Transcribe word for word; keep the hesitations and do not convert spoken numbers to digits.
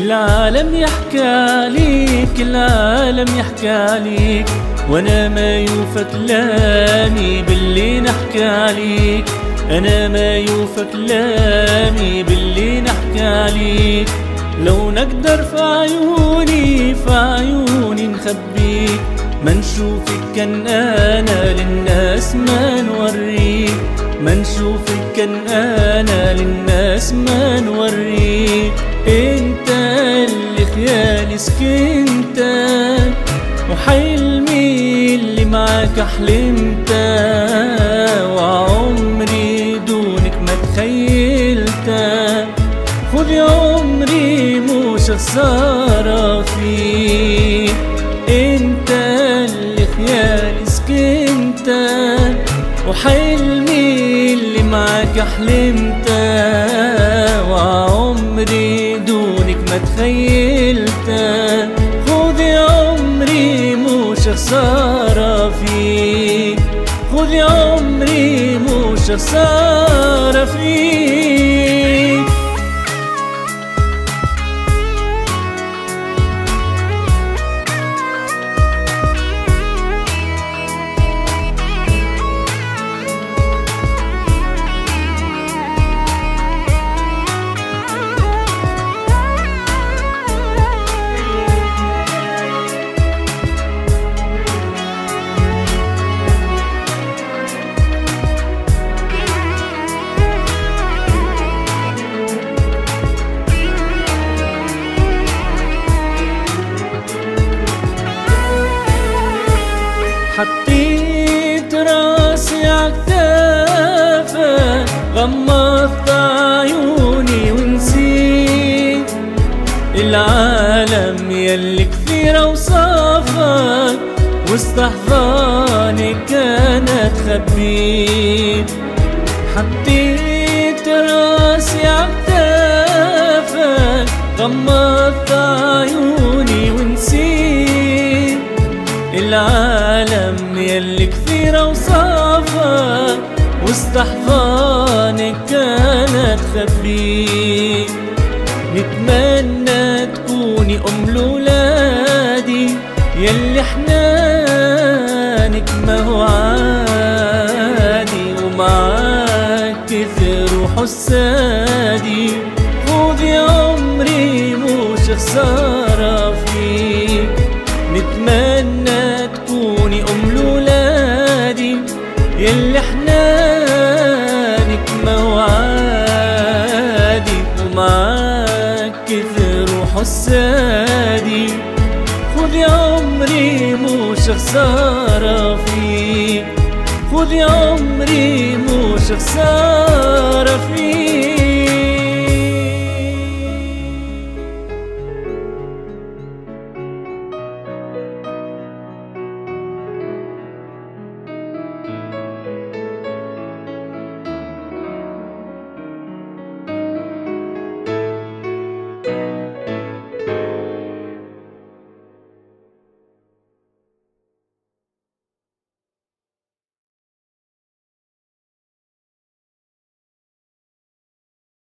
العالم يحكاليك، العالم يحكاليك، وانا ما يوفى كلامي باللي نحكاليك، انا ما يوفى كلامي باللي نحكاليك. لو نقدر في عيوني في عيوني نخبيك، ما نشوفك كان انا للناس ما نوريك، ما نشوفك كان انا للناس ما نوريك. انت اللي خيالي سكنت، وحلمي اللي معاك حلمت، وعمري دونك ما تخيلت. خذ يا عمري مش خسارة فيك، انت اللي خيالي سكنت، وحلمي اللي معاك حلمت، وعمري دونك ما تخيلت. خذ يا عمري مش خسارة فيك، خذ يا عمري مش خسارة فيك. حطيت راسي عكتافك، غمضت عيوني ونسيت العالم يلي كثير اوصافك، وسط احضانك كانت خبيت. حطيت راسي عكتافك، غمضت عيوني ونسيت العالم يلي كثير اوصافك، وسط احضانك كانت خبيت. نتمنى تكوني ام لولادي، يلي حنانك ما هو عادي، ومعاك كثر وحسادي. خذ يا عمري مش خسارة فيك، نتمنى تكوني ام لولادي، يلي حنانك ما هو عادي، ومعاك كثر وحسادي. خذ يا عمري مش خسارة فيك، خذ يا عمري مش خسارة فيك.